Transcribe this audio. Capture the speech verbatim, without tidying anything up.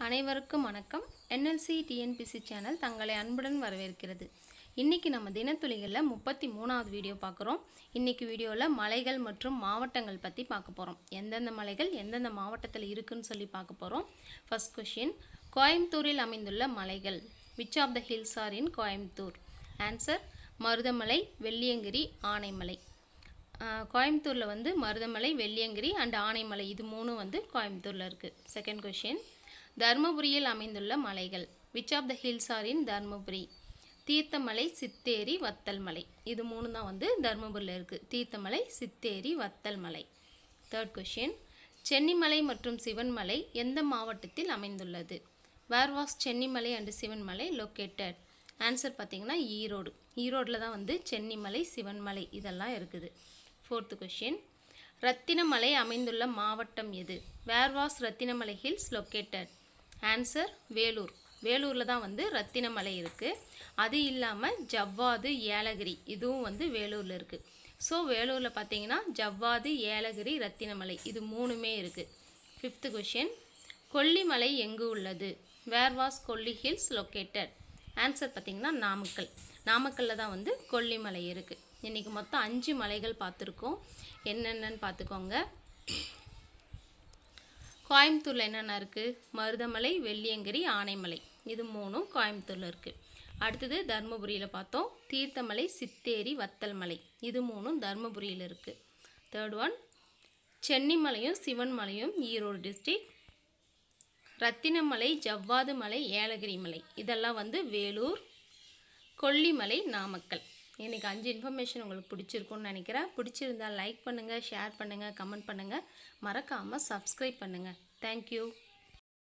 அனைவருக்கும் வணக்கம். N L C T N P S C channel தங்களை அன்புடன் வரவேற்கிறது. இன்னைக்கு நம்ம தினத்துளிகளில் முப்பத்தி மூணாவது வீடியோ பார்க்குறோம். இன்னைக்கு வீடியோவில் மலைகள் மற்றும் மாவட்டங்கள் பற்றி பார்க்க போகிறோம். எந்தெந்த மலைகள் எந்தெந்த மாவட்டத்தில் இருக்குன்னு சொல்லி பார்க்க போகிறோம். ஃபர்ஸ்ட் கொஷின், கோயம்புத்தூரில் அமைந்துள்ள மலைகள். Which of the hills are in Coimbatore? Answer, Marudamalai, Velliangiri, Anaimalai. கோயம்புத்தூரில் வந்து மருதமலை, வெள்ளியங்கிரி அண்ட் ஆனைமலை இது மூணும் வந்து கோயம்புத்தூரில் இருக்குது. செகண்ட் கொஷின், தர்மபுரியில் அமைந்துள்ள மலைகள். Which of the hills are in Dharmapuri? Theerthamalai, Sitheri, Vathal Malai இது மூணு தான் வந்து தர்மபுரியில் இருக்குது. தீர்த்தமலை, சித்தேரி, வத்தல் மலை. தேர்ட் கொஷின், சென்னிமலை மற்றும் சிவன்மலை எந்த மாவட்டத்தில் அமைந்துள்ளது? Where was Chennimalai and Sivanmalai located? Answer பார்த்திங்கன்னா ஈரோடு. ஈரோடில் தான் வந்து சென்னிமலை, சிவன்மலை இதெல்லாம் இருக்குது. ஃபோர்த்து கொஷின், ரத்தினமலை அமைந்துள்ள மாவட்டம் எது? Where was Rathinamalai hills located? Answer, Vellore. வேலூரில் தான் வந்து ரத்தினமலை இருக்குது. அது இல்லாமல் ஜவ்வாது, ஏலகிரி இதுவும் வந்து வேலூரில் இருக்குது. ஸோ வேலூரில் பார்த்தீங்கன்னா ஜவ்வாது, ஏலகிரி, ரத்தினமலை இது மூணுமே இருக்குது. ஃபிஃப்த்து கொஷின், கொல்லிமலை எங்கு உள்ளது? Where was Kolli hills located? Answer பார்த்திங்கன்னா நாமக்கல். நாமக்கல்லில் தான் வந்து கொல்லிமலை இருக்குது. இன்றைக்கி மொத்தம் அஞ்சு மலைகள் பார்த்துருக்கோம். என்னென்னு பார்த்துக்கோங்க. கோயம்புத்தூரில் என்னென்ன இருக்குது? மருதமலை, வெள்ளியங்கிரி, ஆனைமலை இது மூணும் கோயம்புத்தூரில் இருக்குது. அடுத்தது தர்மபுரியில் பார்த்தோம். தீர்த்தமலை, சித்தேரி, வத்தல் மலை இது மூணும் தர்மபுரியில் இருக்குது. தேர்ட் ஒன், சென்னிமலையும் சிவன்மலையும் ஈரோடு டிஸ்ட்ரிக்ட். ரத்தினமலை, ஜவ்வாது மலை, ஏலகிரி மலை இதெல்லாம் வந்து வேலூர். கொல்லிமலை நாமக்கல். இன்றைக்கி அஞ்சு இன்ஃபர்மேஷன் உங்களுக்கு பிடிச்சிருக்குன்னு நினைக்கிறேன். பிடிச்சிருந்தால் லைக் பண்ணுங்கள், ஷேர் பண்ணுங்கள், கமெண்ட் பண்ணுங்கள். மறக்காமல் சப்ஸ்கிரைப் பண்ணுங்கள். தேங்க்யூ.